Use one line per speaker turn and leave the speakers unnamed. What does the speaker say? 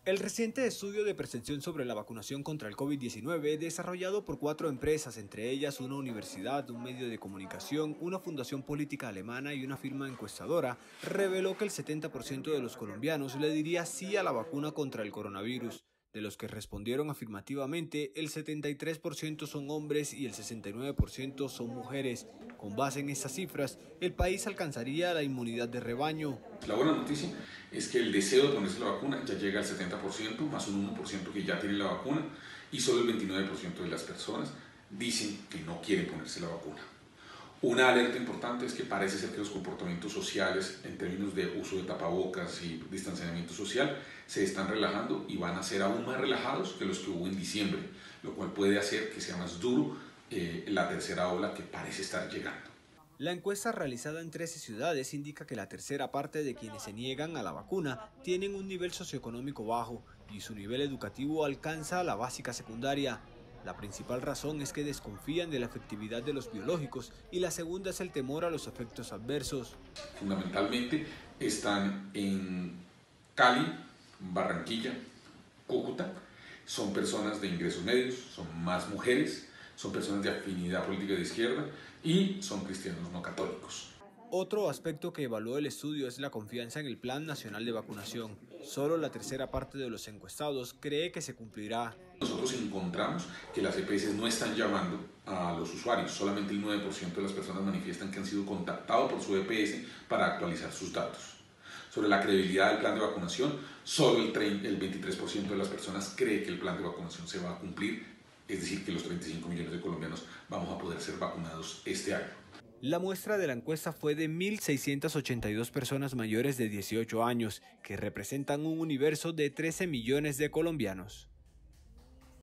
El reciente estudio de percepción sobre la vacunación contra el COVID-19, desarrollado por 4 empresas, entre ellas una universidad, un medio de comunicación, una fundación política alemana y una firma encuestadora, reveló que el 70% de los colombianos le diría sí a la vacuna contra el coronavirus. De los que respondieron afirmativamente, el 73% son hombres y el 69% son mujeres. Con base en estas cifras, el país alcanzaría la inmunidad de rebaño.
La buena noticia es que el deseo de ponerse la vacuna ya llega al 70%, más un 1% que ya tiene la vacuna, y solo el 29% de las personas dicen que no quieren ponerse la vacuna. Una alerta importante es que parece ser que los comportamientos sociales en términos de uso de tapabocas y distanciamiento social se están relajando y van a ser aún más relajados que los que hubo en diciembre, lo cual puede hacer que sea más duro la tercera ola que parece estar llegando.
La encuesta realizada en 13 ciudades indica que la tercera parte de quienes se niegan a la vacuna tienen un nivel socioeconómico bajo y su nivel educativo alcanza la básica secundaria. La principal razón es que desconfían de la efectividad de los biológicos y la segunda es el temor a los efectos adversos.
Fundamentalmente están en Cali, Barranquilla, Cúcuta. Son personas de ingresos medios, son más mujeres, son personas de afinidad política de izquierda y son cristianos no católicos.
Otro aspecto que evaluó el estudio es la confianza en el Plan Nacional de Vacunación. Solo la tercera parte de los encuestados cree que se cumplirá.
Nosotros encontramos que las EPS no están llamando a los usuarios, solamente el 9% de las personas manifiestan que han sido contactados por su EPS para actualizar sus datos. Sobre la credibilidad del plan de vacunación, solo el 23% de las personas cree que el plan de vacunación se va a cumplir, es decir, que los 35 millones de colombianos vamos a poder ser vacunados este año.
La muestra de la encuesta fue de 1.682 personas mayores de 18 años, que representan un universo de 13 millones de colombianos.